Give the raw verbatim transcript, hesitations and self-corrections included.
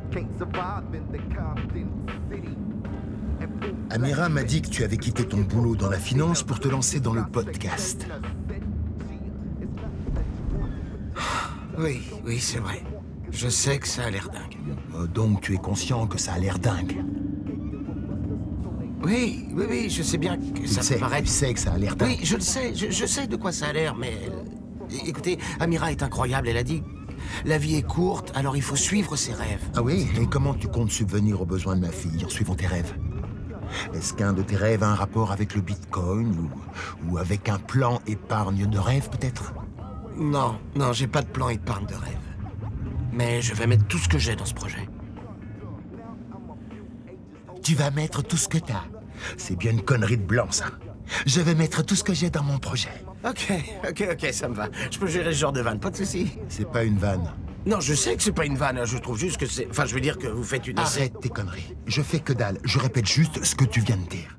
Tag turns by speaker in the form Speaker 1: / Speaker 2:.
Speaker 1: Amira m'a dit que tu avais quitté ton boulot dans la finance pour te lancer dans le podcast.
Speaker 2: Oui, oui, c'est vrai. Je sais que ça a l'air dingue.
Speaker 1: Euh, donc tu es conscient que ça a l'air dingue.
Speaker 2: Oui, oui, oui, je sais bien que
Speaker 1: Tu
Speaker 2: ça
Speaker 1: sais,
Speaker 2: peut paraître...
Speaker 1: tu sais que ça a l'air dingue.
Speaker 2: Oui, je le sais, je, je sais de quoi ça a l'air, mais... Écoutez, Amira est incroyable, elle a dit... La vie est courte, alors il faut suivre ses rêves.
Speaker 1: Ah oui? Et comment tu comptes subvenir aux besoins de ma fille en suivant tes rêves? Est-ce qu'un de tes rêves a un rapport avec le Bitcoin ou, ou avec un plan épargne de rêve, peut-être?
Speaker 2: Non, non, j'ai pas de plan épargne de rêve. Mais je vais mettre tout ce que j'ai dans ce projet.
Speaker 1: Tu vas mettre tout ce que t'as. C'est bien une connerie de blanc, ça. Je vais mettre tout ce que j'ai dans mon projet.
Speaker 2: Ok, ok, ok, ça me va. Je peux gérer ce genre de vanne, pas de souci.
Speaker 1: C'est pas une vanne.
Speaker 2: Non, je sais que c'est pas une vanne, je trouve juste que c'est... Enfin, je veux dire que vous faites une...
Speaker 1: Arrête tes conneries. Je fais que dalle. Je répète juste ce que tu viens de dire.